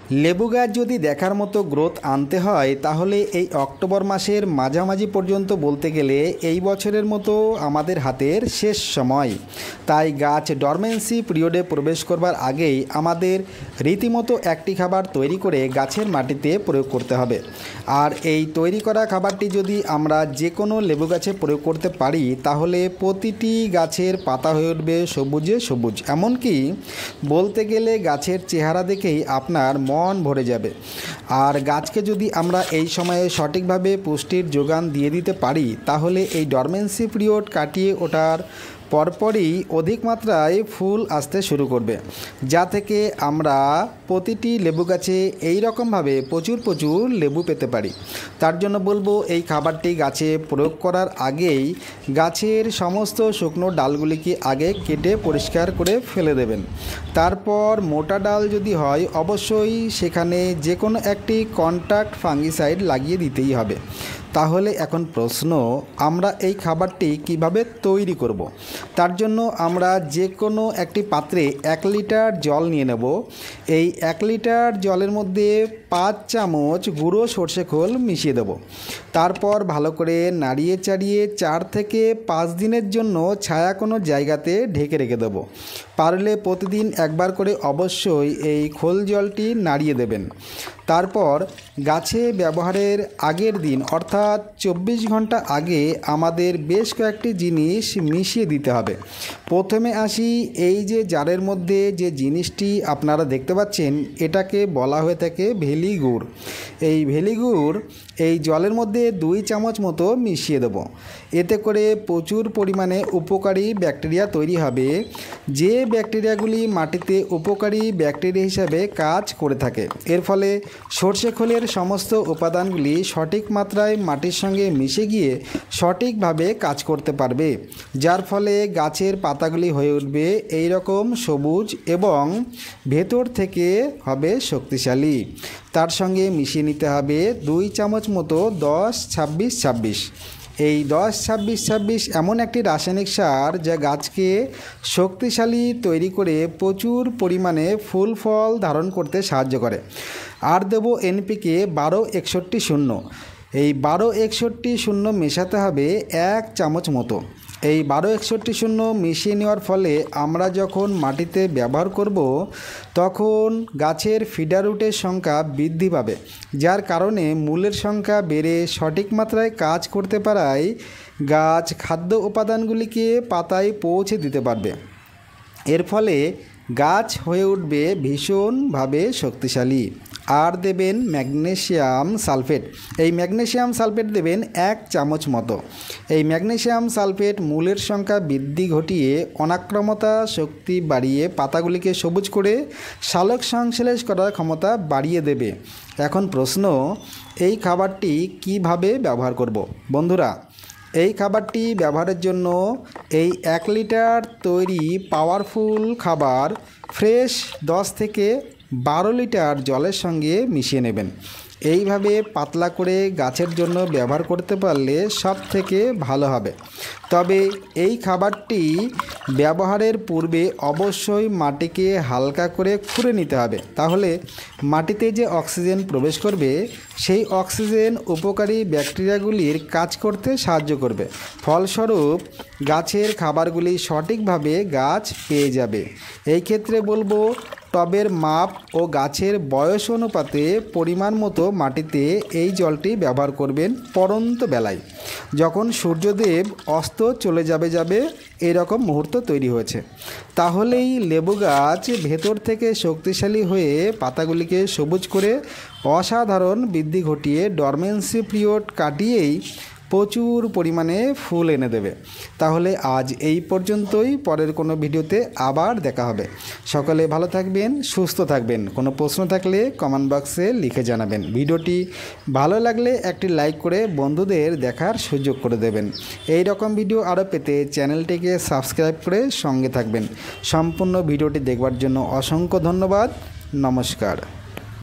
লেবু গাছ যদি দেখার মতো গ্রোথ আনতে হয় তাহলে এই অক্টোবর মাসের মাঝামাঝি পর্যন্ত বলতে গেলে এই বছরের মতো আমাদের হাতের শেষ সময়। তাই গাছ ডরমেন্সি পিরিয়ডে প্রবেশ করবার আগেই আমাদের রীতিমতো একটি খাবার তৈরি করে গাছের মাটিতে প্রয়োগ করতে হবে। আর এই তৈরি করা খাবারটি যদি আমরা যে কোনো লেবু গাছে প্রয়োগ করতে পারি তাহলে প্রতিটি গাছের পাতা হয়ে উঠবে সবুজে সবুজ। এমনকি বলতে গেলে গাছের চেহারা দেখেই আপনার মন ভরে যাবে। আর গাছকে যদি আমরা এই সময়ে সঠিকভাবে পুষ্টির যোগান দিয়ে দিতে পারি তাহলে এই ডরমেন্সি পিরিয়ড কাটিয়ে ওঠার পরপরই অধিক মাত্রায় ফুল আসতে শুরু করবে, যা থেকে আমরা প্রতিটি লেবু গাছে এই রকমভাবে প্রচুর লেবু পেতে পারি। তার জন্য বলবো এই খাবারটি গাছে প্রয়োগ করার আগেই গাছের সমস্ত শুকনো ডালগুলিকে আগে কেটে পরিষ্কার করে ফেলে দেবেন। তারপর মোটা ডাল যদি হয় অবশ্যই সেখানে যে কোনো একটি কন্ট্যাক্ট ফাঙ্গিসাইড লাগিয়ে দিতেই হবে। তাহলে এখন প্রশ্ন, আমরা এই খাবারটি কিভাবে তৈরি করব। তার জন্য আমরা যে কোনো একটি পাত্রে 1 লিটার জল নিয়ে নেব। এই 1 লিটার জলের মধ্যে 5 চামচ গুঁড়ো সর্ষে খোল মিশিয়ে দেব। তারপর ভালো করে নাড়িয়ে চাড়িয়ে 4 থেকে 5 দিনের জন্য ছায়া কোনো জায়গাতে ঢেকে রেখে দেব। পারলে প্রতিদিন একবার করে অবশ্যই এই খোল জলটি নাড়িয়ে দেবেন। তারপর গাছে ব্যবহারের আগের দিন অর্থাৎ 24 ঘন্টা আগে আমাদের বেশ কয়েকটি জিনিস মিশিয়ে দিতে হবে। প্রথমে আসি, এই যে জারের মধ্যে যে জিনিসটি আপনারা দেখতে পাচ্ছেন এটাকে বলা হয়ে থাকে ভেলি গুড়। এই ভেলি গুড় এই জলের মধ্যে 2 চামচ মতো মিশিয়ে দেব। এতে করে প্রচুর পরিমাণে উপকারী ব্যাকটেরিয়া তৈরি হবে, যে ব্যাকটেরিয়াগুলি মাটিতে উপকারী ব্যাকটেরিয়া হিসাবে কাজ করে থাকে। এর ফলে সর্ষে খোলের সমস্ত উপাদানগুলি সঠিক মাত্রায় মাটির সঙ্গে মিশে গিয়ে সঠিকভাবে কাজ করতে পারবে, যার ফলে গাছের পাতাগুলি হয়ে উঠবে এই রকম সবুজ এবং ভেতর থেকে হবে শক্তিশালী। তার সঙ্গে মিশিয়ে নিতে হবে 2 চামচ মতো 10-26-26। এই 10-26-26 এমন একটি রাসায়নিক সার যা গাছকে শক্তিশালী তৈরি করে প্রচুর পরিমাণে ফুল ফল ধারণ করতে সাহায্য করে। আর দেব NPK 12-61-0। এই 12-61-0 মেশাতে হবে 1 চামচ মতো। এই 12-61-0 মিশিয়ে নেওয়ার ফলে আমরা যখন মাটিতে ব্যবহার করব তখন গাছের ফিডার রুটের সংখ্যা বৃদ্ধি পাবে, যার কারণে মূলের সংখ্যা বেড়ে সঠিক মাত্রায় কাজ করতে পারায় গাছ খাদ্য উপাদানগুলিকে পাতায় পৌঁছে দিতে পারবে। এর ফলে গাছ হয়ে উঠবে ভীষণভাবে শক্তিশালী। আর দেবেন ম্যাগনেসিয়াম সালফেট। এই ম্যাগনেসিয়াম সালফেট দেবেন 1 চামচ মতো। এই ম্যাগনেসিয়াম সালফেট মূলের সংখ্যা বৃদ্ধি ঘটিয়ে অনাক্রমতা শক্তি বাড়িয়ে পাতাগুলিকে সবুজ করে সালোক সংশ্লেষ করার ক্ষমতা বাড়িয়ে দেবে। এখন প্রশ্ন, এই খাবারটি কিভাবে ব্যবহার করব। বন্ধুরা, এই খাবারটি ব্যবহারের জন্য এই 1 লিটার তৈরি পাওয়ারফুল খাবার ফ্রেশ 10 থেকে 12 লিটার জলের সঙ্গে মিশিয়ে নেবেন। এইভাবে পাতলা করে গাছের জন্য ব্যবহার করতে পারলে সব থেকে ভালো হবে। তবে এই খাবারটি ব্যবহারের পূর্বে অবশ্যই মাটিকে হালকা করে খুঁড়ে নিতে হবে। তাহলে মাটিতে যে অক্সিজেন প্রবেশ করবে সেই অক্সিজেন উপকারী ব্যাকটেরিয়াগুলির কাজ করতে সাহায্য করবে। ফলস্বরূপ গাছের খাবারগুলি সঠিকভাবে গাছ পেয়ে যাবে। এই ক্ষেত্রে বলবো, টবের মাপ ও গাছের বয়স অনুপাতে পরিমাণ মতো মাটিতে এই জলটি ব্যবহার করবেন পড়ন্ত বেলায়, যখন সূর্যদেব অস্ত চলে যাবে এরকম মুহূর্ত তৈরি হয়েছে। তাহলেই লেবু গাছ ভেতর থেকে শক্তিশালী হয়ে পাতাগুলিকে সবুজ করে অসাধারণ বৃদ্ধি ঘটিয়ে ডরমেন্সি পিরিয়ড কাটিয়েই প্রচুর পরিমাণে ফুল এনে দেবে। তাহলে আজ এই পর্যন্তই, পরের কোনো ভিডিওতে আবার দেখা হবে। সকলে ভালো থাকবেন, সুস্থ থাকবেন। কোনো প্রশ্ন থাকলে কমেন্ট বক্সে লিখে জানাবেন। ভিডিওটি ভালো লাগলে একটি লাইক করে বন্ধুদের দেখার সুযোগ করে দেবেন। এই রকম ভিডিও আরও পেতে চ্যানেলটিকে সাবস্ক্রাইব করে সঙ্গে থাকবেন। সম্পূর্ণ ভিডিওটি দেখবার জন্য অসংখ্য ধন্যবাদ। নমস্কার।